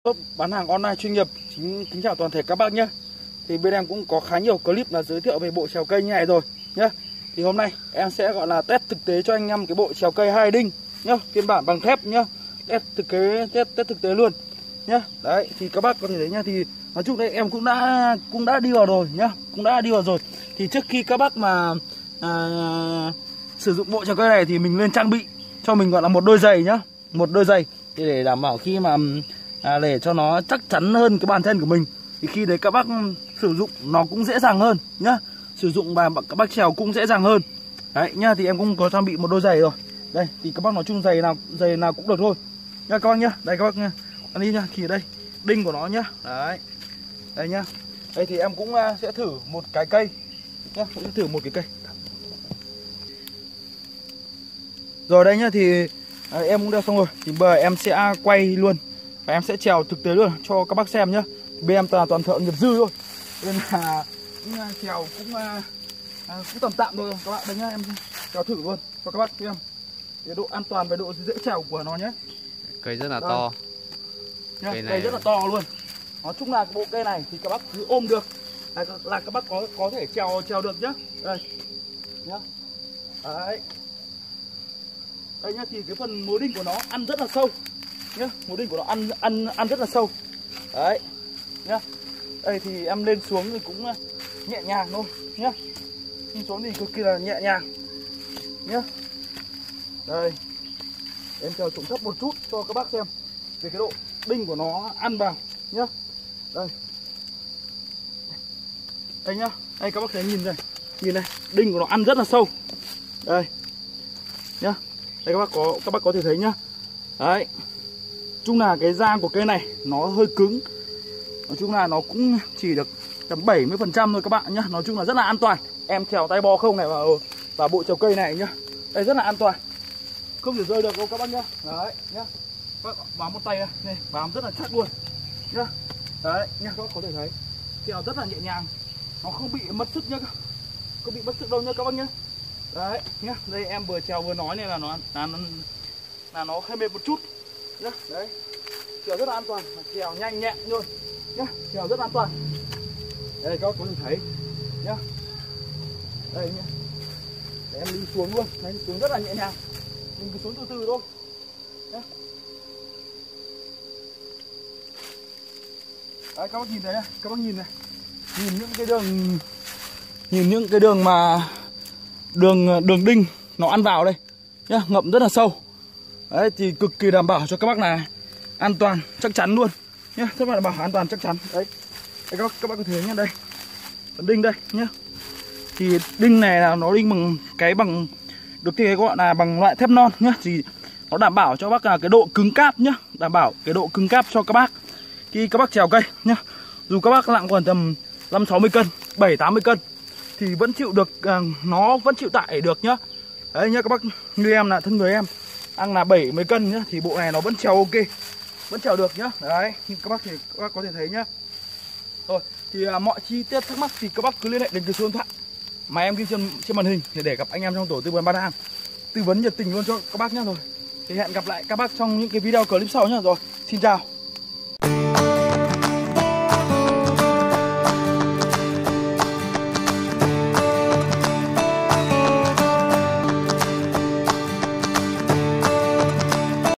Shop bán hàng online chuyên nghiệp. Kính chào toàn thể các bác nhé. Thì bên em cũng có khá nhiều clip là giới thiệu về bộ chèo cây như này rồi nhé. Thì hôm nay em sẽ gọi là test thực tế cho anh em cái bộ chèo cây 2 đinh nhá, phiên bản bằng thép nhá. Test thực tế luôn nhá. Đấy thì các bác có thể thấy nhá, thì nói chung đây em cũng đã đi vào rồi nhá, cũng đã đi vào rồi. Thì trước khi các bác mà sử dụng bộ chèo cây này thì mình nên trang bị cho mình gọi là một đôi giày nhá, một đôi giày để đảm bảo khi mà để cho nó chắc chắn hơn cái bàn chân của mình, thì khi đấy các bác sử dụng nó cũng dễ dàng hơn nhá, sử dụng và các bác trèo cũng dễ dàng hơn. Đấy nhá, thì em cũng có trang bị một đôi giày rồi. Đây thì các bác nói chung giày nào cũng được thôi nhá các bác nhá. Đây các bác nha, ăn đi nhá, thì đây đinh của nó nhá. Đấy đây nhá. Đây thì em cũng sẽ thử một cái cây nhá, cũng thử một cái cây. Rồi đây nhá, thì em cũng đeo xong rồi. Thì bây giờ em sẽ quay luôn và em sẽ trèo thực tế luôn cho các bác xem nhá. Bên em toàn thợ nghiệp dư thôi, nên là trèo cũng tầm tạm thôi các bạn. Đây nhá, em trèo thử luôn cho các bác xem cái độ an toàn và độ dễ trèo của nó nhé. Cây rất là to nhá, cây rất là to luôn. Nói chung là cái bộ cây này thì các bác cứ ôm được là các bác có thể trèo được nhá. Đây nhá. Đấy. Đây nhá, thì cái phần mối đinh của nó ăn rất là sâu nhá, mối đinh của nó ăn rất là sâu. Đấy nhá. Đây thì em lên xuống thì cũng nhẹ nhàng thôi nhá, đi xuống thì cực kỳ là nhẹ nhàng nhá. Đây em trèo xuống thấp một chút cho các bác xem về cái độ đinh của nó ăn vào nhá. Đây đây nhá, đây các bác thấy nhìn này, đinh của nó ăn rất là sâu. Đây nhá, đây các bác có thể thấy nhá. Đấy, chung là cái da của cây này nó hơi cứng, nói chung là nó cũng chỉ được tầm 70% thôi các bạn nhá. Nói chung là rất là an toàn. Em trèo tay bo không này vào bộ chèo cây này nhá, đây rất là an toàn, không thể rơi được đâu các bác nhá. Đấy nhá, các bác bám một tay này, bám rất là chắc luôn nhá. Đấy nhá, các bác có thể thấy trèo rất là nhẹ nhàng, nó không bị mất sức nhá, không bị mất sức đâu nhá các bác nhá. Đấy nhá, đây em vừa trèo vừa nói này là nó hơi mệt một chút nhá. Đấy, trèo rất là an toàn, trèo nhanh nhẹn luôn nhá, trèo rất an toàn. Đây các bác có thể thấy nhá. Đây nhá, để em đi xuống luôn, đấy, xuống rất là nhẹ nhàng, mình cứ xuống từ từ thôi nhá. Đấy các bác nhìn thấy này, các bác nhìn này, nhìn những cái đường mà đường đinh nó ăn vào đây nhá, ngậm rất là sâu. Đấy thì cực kỳ đảm bảo cho các bác là an toàn chắc chắn luôn nhá, rất là đảm bảo an toàn chắc chắn. Đấy, đây các bác có thể nhá, đây đinh đây nhá. Thì đinh này là nó đinh bằng được cái gọi là bằng loại thép non nhá, thì nó đảm bảo cho bác là cái độ cứng cáp nhá, đảm bảo cái độ cứng cáp cho các bác khi các bác trèo cây nhá. Dù các bác nặng còn tầm 5-60 cân, 7-80 cân thì vẫn chịu được, nó vẫn chịu tải được nhá. Đấy nhá các bác, như em là thân người em ăn là 70 cân nhá, thì bộ này nó vẫn trèo ok, vẫn trèo được nhá. Đấy, như các bác có thể thấy nhá. Rồi, thì mọi chi tiết thắc mắc thì các bác cứ liên hệ đến cái số điện thoại mà em ghi trên màn hình để gặp anh em trong tổ tư vấn bán hàng, tư vấn nhiệt tình luôn cho các bác nhá. Rồi thì hẹn gặp lại các bác trong những cái video clip sau nhá. Rồi, xin chào.